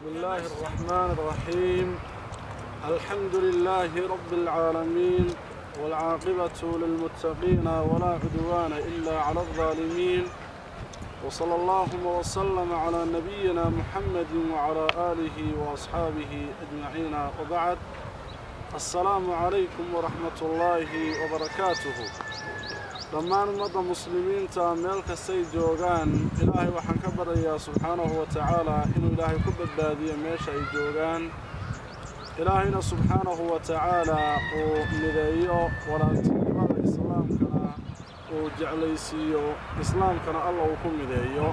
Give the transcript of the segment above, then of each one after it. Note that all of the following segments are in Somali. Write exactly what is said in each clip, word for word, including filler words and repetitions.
بسم الله الرحمن الرحيم. الحمد لله رب العالمين والعاقبة للمتقين ولا عدوان إلا على الظالمين، وصلى الله وسلم على نبينا محمد وعلى آله وأصحابه أجمعين، وبعد. السلام عليكم ورحمة الله وبركاته. dhammaan ummadda muslimiinta meel kastay joogaan ilaahay waxaan ka baryayaa subxaanahu wa tacaala inuu ilaahay ku badbaadiyo meesha ay joogaan. ilaahayna subxaanahu wa tacaala uu mideeyo walaaltinimada islaamkana uu jeclaysiiyo islaamkana alla uu ku mideeyo.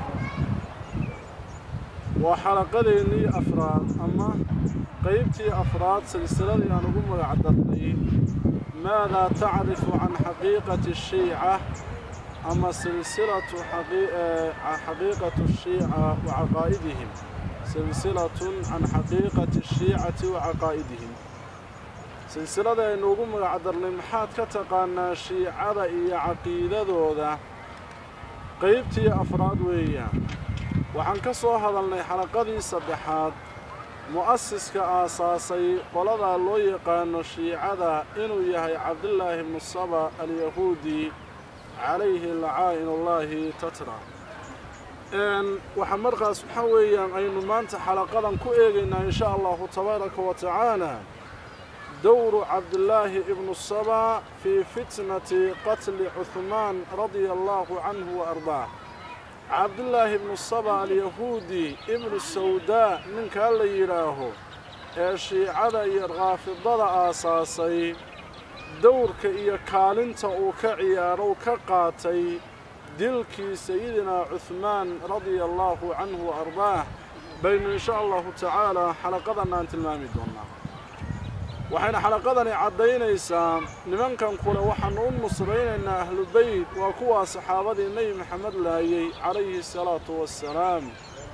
waa xalaqadeennii afraad ama qaybtii afraad silsiladii aan ugu magac darnay ماذا تعرف عن حقيقة الشيعة؟ أما سلسلة حقيقة الشيعة وعقائدهم. سلسلة عن حقيقة الشيعة وعقائدهم. سلسلة نقوم عدر لمحات كتقانا شيعة إيا عقيدة ذوذا قيبتي أفراد ويا وحنكسوا هذا الحلقة دي صدحات مؤسس كأساسي قلدا لو يقان الشيعة إنو يهي عبد الله بن الصبا اليهودي عليه لعائن الله تترى. إن وحمرقا سبحانه أين مانت حلقة كوئينا إن شاء الله تبارك وتعالى دور عبد الله بن الصبا في فتنة قتل عثمان رضي الله عنه وأرضاه. عبد الله بن الصبا اليهودي ابن السوداء من كان يراه الشيعة يرغافضة أساسي دورك إيا كالنت أو كعيار أو كقاتي دلكي سيدنا عثمان رضي الله عنه وأرضاه بين إن شاء الله تعالى حلقة أنت المامي دونا. وحين حلقة عدينا إسام لمن كان قول وحنون مصرين إن أهل البيت وكوا صحابة النبي محمد الله عليه الصلاة والسلام.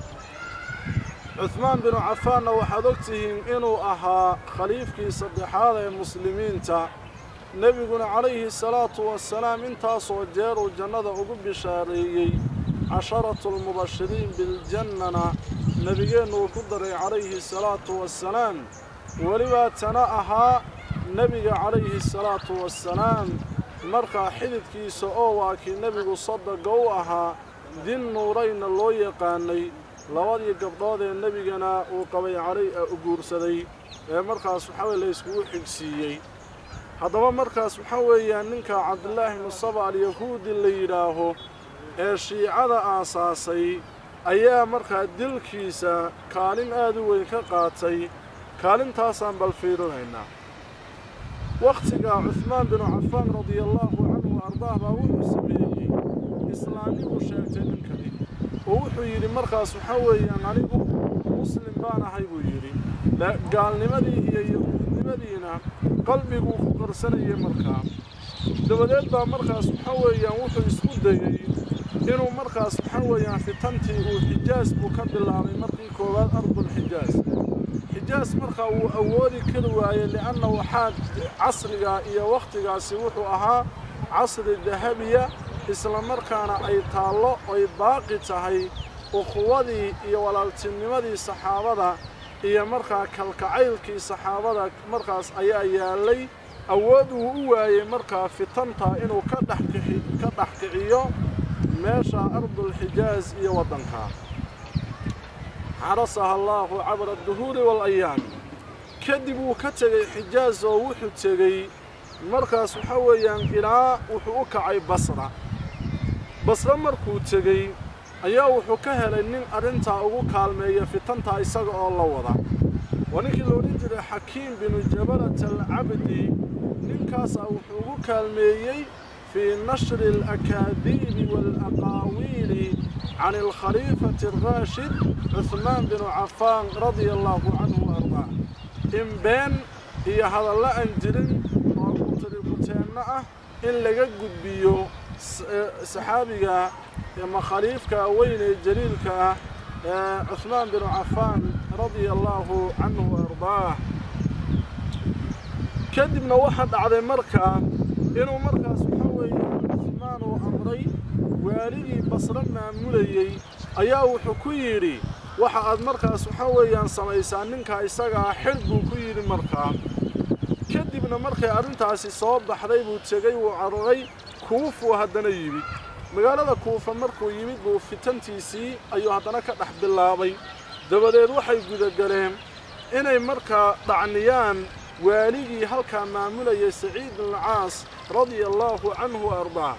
عثمان بن عفان وحدقتهم إنه أها خليفك صدح هذا المسلمين تا نبينا عليه الصلاة والسلام انتا صجير الجنة أقب بشاريي عشرة المبشرين بالجنة نبينا وقدر عليه الصلاة والسلام ولبا تناءها نبي عليه الصلاة والسلام مرقى حدث كيس أواكي نبي صدقوها ذي النورين اللو يقاني لوادي قبضاد النبي جنا وقبي علي أقور سدي مرقى سبحانه ليسكو حكسيي هذا مرقى سبحانه ينك عبد الله بن الصبا اليهودي اللي يراه الشيعة أساسي أيام مرقى دل كيسا كان آدوي كقاتي كالن تاسان بالفيرهنا وقتها عثمان بن عفان رضي الله عنه وأرضاه باوحو سميهي إسلامي وشيرتين كذي ووحو يري مرقى سحويا عليكو مسلم بانا هايبو يري لا قال لماذا هي لماذا قلبي وفقر سنة مرقى دبدات با مرقى سحويا ووحو يسكو دايي إنو مرقى سحويا في تنتي وحجاز مكبل على مرقى كوبات أرض الحجاز حجاز مرخا وأولي كدوايا لأنه حاد عصرها إيا وقتها سيوحو أها عصر الذهبية إسلام مرخانا أي طالو أي باقي تهي أخوذي إيا والالتنمدي صحابة إيا مرخا كالكعيلكي صحابة مرخاس أي أيالي أوده هو أي مرخا في طنطا إنو كدحكعيو ماشا أرض الحجاز إيا وطنها عرصها الله عبر الدهور والأيام. كذبوا كتغي حجاز ووحو تغي مركز حويا إلى وحوك عي بصرة بصرة مركو تغي أيا وحو كهل إنين أرنتا أغو كالمية في تنتا إساق الله وضع ونكي لو نجري حكيم بن جبلة العبدي ننكاسا وحو كالمية في نشر الأكاذيب والأقاويل عن الخليفة الراشد عثمان بن عفان رضي الله عنه وأرضاه. إن بين هي هذا الله أنجلن وقتلقتنا إن لقد بيو سحابيا يما خليفك وين جليلك عثمان بن عفان رضي الله عنه وأرضاه. كذبنا واحد على مركة إنه مركة سبحانه عثمان وأمري والدي بصرنا مليي أياه حكيري waxa aad markaas waxa weeyaan samaysaa ninka isaga xil buu ku yiri markaa kadibna markay arintaasi soo baxday buu tagay uu cararay Kuufa haddana yimid magaalada Kuufa markuu yimid buu fitantiisii ayuu haddana ka dhax bilaabay dabadeed waxay guda galeen inay markaa dhacniyaan waaligii halka maamulayay Saciid ibn al-Caas radiyallahu anhu ardaa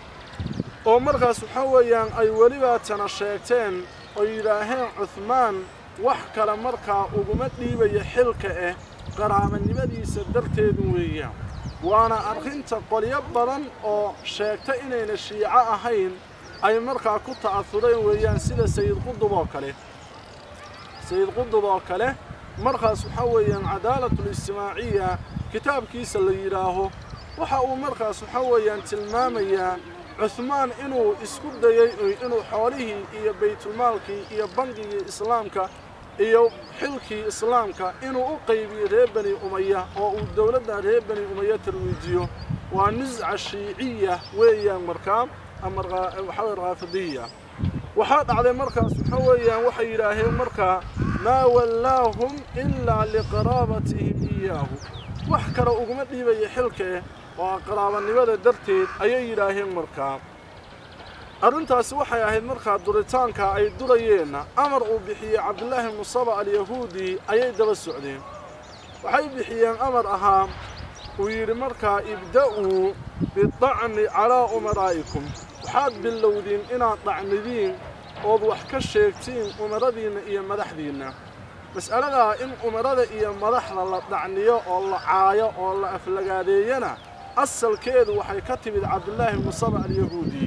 oo markaas waxa weeyaan ay waliba tana sheegteen oo yiraaheen Uthman wax kala markaa uguma dhiibay xilka ah qaraabanimadiisa darteed weeyaan waana arrinta qoliyo badan oo sheegta inayna shiica ahayn ay markaa ku ta'asureen weeyaan sida Sayyid Qutb oo kale Sayyid Qutb oo kale markaas waxa weeyaan cadaalatu ijtimaaciya kitaabkiisa la yiraaho waxa uu markaas waxa weeyaan tilmaamayaa Uthman inuu isku dayay inuu xoolihii iyo baytulmaalkii iyo bangigii islaamka iyo xilkii islaamka inuu u qaybiyo reer Bani Umayya oo uu dawladda reer Bani Umayya tarwiijiyo waa nizca shiiciya weeyaan markaa ama waxa raafidiyya waxa dhacday markaas waxa weeyaan waxa yiraaheen markaa ma wallaahum illa liqarabatihim iyaahu wax kale uguma dhiibay xilka oo qaraabanimada darteed ayay yiraaheen markaa arrintaasi waxay ahayd markaa duritaanka ay durayeen amar uu bixiyay Abdullah ibn Saba al-Yahudi ayay daba socdeen waxay bixiyeen amar ahaa uu yiri markaa ibda'u bid'ani ala umaraikum waxaad bilowdeen inaad dhacnideen oo wax ka sheegtiin umaradiina iyo madaxdiina mas'alada in umarada iyo madaxda la dhacniyo oo la caayo oo la aflagaadeeyana asalkeedu waxay ka timid Abdullah ibn Saba al-Yahudi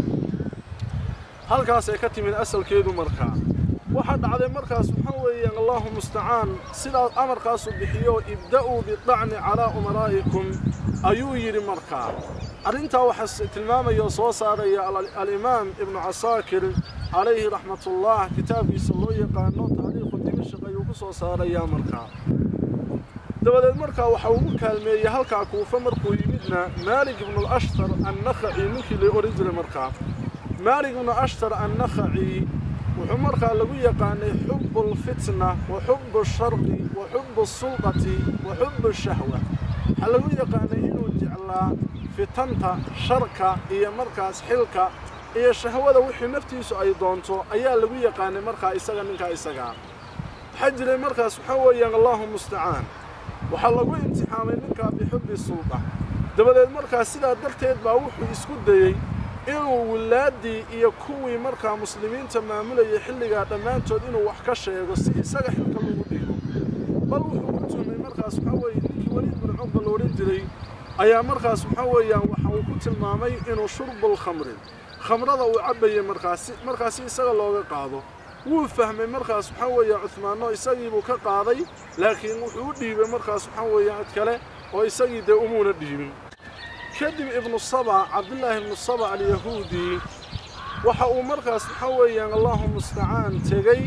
halkaas ay ka timid asalkeedu markaa waxa dhacday markaas waxa weeyaan Allahu musta'an sida amarkaas uu bixiyo ibda'u bid'ani ala umaraikum ayuu yiri markaa arinta waxa tilmaamayo soo saaraya al-Imam Ibn Asakir alayhi rahmatullah kitaabkiisa loo yaqaano taariikhu Dimashq ayuu ku soo saaraya markaa dabadeed markaa waxa uu kaalmeeyay halka Kuufa markuu yimidna Malik ibn al-Ashtar an-Nakhai ninkii la oran jiray markaa Malik ibn al-Ashtar an-Nakhai wuxuu markaa lagu yaqaanay xubbu al-fitna wa xubbu ash-sharqi wa xubbu as-sulqati wa xubbu ash-shahwa hal lagu yaqaanay inuu jeclaa fitanta sharka iyo markaas xilka iyo shahwada wixii naftiisu ay doonto ayaa lagu yaqaanay markaa isaga ninka isaga xajray markaas waxa weeyaan Allahu musta'an waxa lagu imtixaamay ninka bixubbi sulqa dabadeed markaas sida darteed baa wuxuu isku dayay inuu walaadii iyo kuwii markaa muslimiinta maamulayay xilliga dhamaantood inuu wax ka sheego si isaga xilka lagu dhigo bal wuxuu ku tumay markaas waxa weeyaan ninkii Waliid ibn Uqba loo oran jiray ayaa markaas waxa weeyaan waxa uu ku tilmaamay inuu shurbul khamri khamrada uu cabayay markaas markaas isaga looga qaado wuu fahmay markaas waxa weeyaan Uthmaano isagii buu ka qaaday laakiin wuxuu u dhiibay markaas waxa weeyaan kale oo isagii de umuuna dhiibin kadib ibn Saba Abdullah ibn Saba al-Yahudi waxa uu markaas waxa weeyaan Allahu musta'an tagay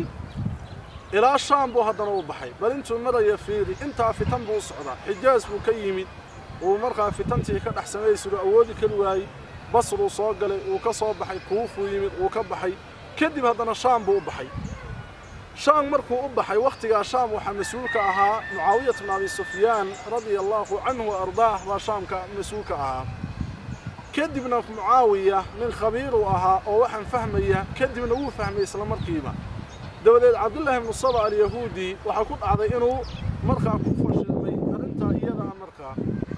ila Shaam buu hadana u baxay bal intuu maraya fiiri inta fitan buu socda Hijaaz buu ka yimid oo markaa fitantii ka dhaxsamay soo awoodi kal waay Basra soo galay oo ka soo baxay Kuufa yimid oo ka baxay kadib hadana Shaam buu u baxay Shaam markuu u baxay waqtiga Shaam waxa mas'uulka ahaa Muawiya ibn Abi Sufyan radiyallahu anhu wa ardaah wa Shaamka mas'uulka ahaa kadibna Muawiya min khabiir oo ahaa oo waxan fahmaya kadibna uu fahmay isla markiiba dabadeed Abdullah ibn Saba al-Yahudi waxa ku dhacday inuu markaa ku fashilmay arinta iyada markaa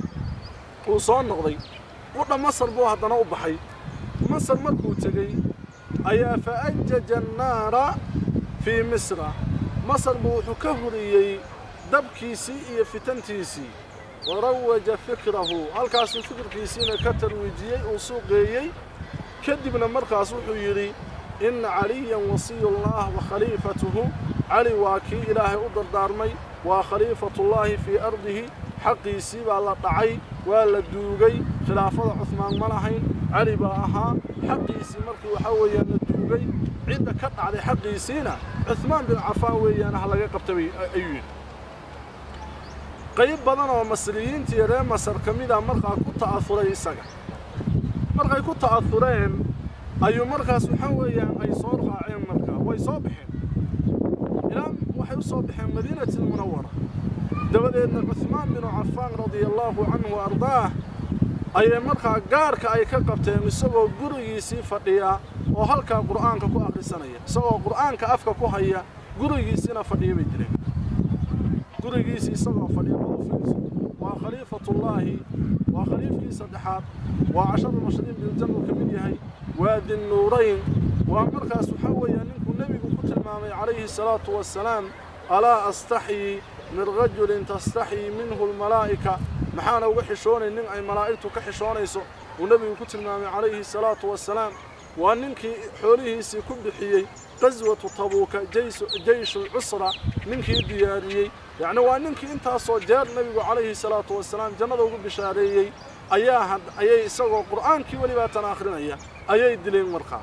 uu soo noqday wadda Masar buu hadana u baxay Masar markuu tagay ayaa faajjaja an-naara fi Misra Masar buu wuxuu ka huriyay dabkiisi iyo fitantiisi warawaja fikrahu halkaas fikirkiisina ka tarwiijiyay oo suuqeeyay kadibna markaas wuxuu yiri in aliyan wasiyullah wa khalifatuhu ali waaki ilaahi u dardaarmay wa khalifatullah fi ardihi حقيسي بالله دعي ولا دوغي خلافة عثمان ملحين علي باها حقيسي مركي وحويا دوغي عند كقع على حقيسينا عثمان بن عفان ويانا هلا قبتبي ايوين قيب بدن ومصريين تيرين مصر كميدا مرقا ku ta'afuray isaga markay ku ta'afureen ayu markaas waxa weeyaan ay soo raaceen marka way soo bixeen إلى waxay u soo baxeen Madiinada Munawwara dabadeedna Uthman bin Affan radiyallahu anhu ardaah ay markaa gaarka ay ka qabteen isagoo gurigiisii fadhiya oo halka Qur'aanka ku akhrisanaya isagoo Qur'aanka afka ku haya gurigiisina fadhiya bay dileen gurigiisii isagoo fadhiya waa khaliifatullah waa khaliifkii saddexaad waa ashar mashriin bil janna kamid yahay waadi nuurayn waa markaas waxa weeyaan ninku nabigu ku tilmaamay calayhi salaatu wassalaam ala astahi min rajulin tastahi minhu almalaa'ika maxaana uga xishoonay nin ay malaa'iktu ka xishoonayso uu nabigu ku tilmaamay calayhi salaatu wassalaam waa ninkii xoolihiisii ku bixiyay qaswatu tabuuka jaysh al-usra ninkii diyaariyay yani waa ninkii intaasoo jeer nabigu calayhi salaatu wassalaam jannada ugu bishaareeyay ayaa ayay isagoo qur'aankii waliba tan akhrinaya ayay dileen markaa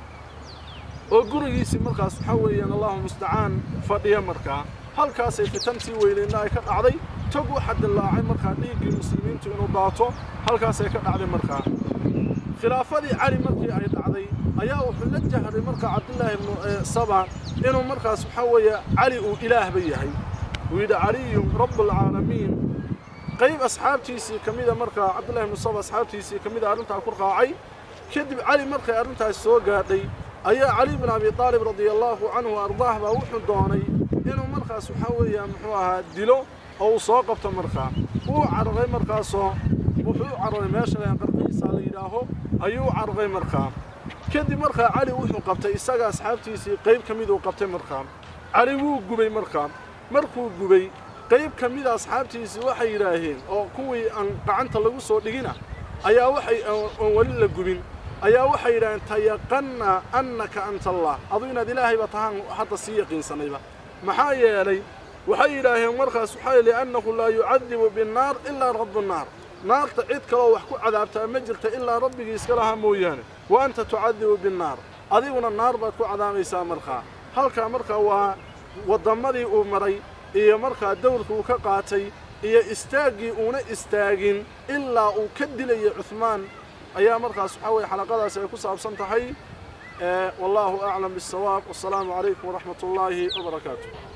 oo gurigiisii markaas waxa weeyaan Allahu musta'aan fadhiya markaa halkaasay fitantii weynayna ay ka dhacday tog waxa dilaacay markaa dhiigii muslimiintu inuu daato halkaasay ka dhacday markaa khilaafadii cali markii ay dhacday ayaa wuxuu la jahray markaa Abdullah ibn Saba inuu markaas waxa weeyaa cali uu ilaah ba yahay wiida cali rabbul alamin qayb asxaabtiisii kamida markaa Abdullah ibn Saba asxaabtiisii kamida arinta ku raacay kadib cali markay arintaas soo gaadhay ayaa cali ibn Abi Talib radiyallahu anhu ardaah ba wuxuu doonay inuu markaas waxa weeyaa muxuu ahaa dilo oo soo qabto markaa uu carray markaas wuxuu carray meesha ay qarqiisa la yiraaho ayuu carray markaa kadib markaa cali wuxuu qabtay isaga asxaabtiisii qayb kamid uu qabtay markaa cali wuu gubay markaa markuu gubay qayb kamid asxaabtiisii waxay yiraahdeen oo kuwii aan gacanta lagu soo dhigina ayaa waxay wali la gubin ayaa waxay yiraahdeen tayaqanna annaka anta Allah adu inaad ilaahay ba tahan hadda si yaqiinsanayba maxaa yeelay waxay yiraahdeen markaas waxa yeelay annahu la yu'adibu bin-nar illa rabbun nar naarta cid kale wax ku cadaabta ma jirta illa rabbigiis kala ha mooyaan wa anta tu'adibu bin-nar adiguna naar baad ku cadaamaysaa markaa halka markaa waa wadamadii uu maray iyo markaa dawlku uu ka qaatay iyo istaagii uuna istaagin ilaa uu ka dilay Uthman ayaa markaas waxa way xalaqadaas ay ku saabsan tahay wallahu a'lam bis-sawaab wassalamu alaykum wa rahmatullahi wa barakatuh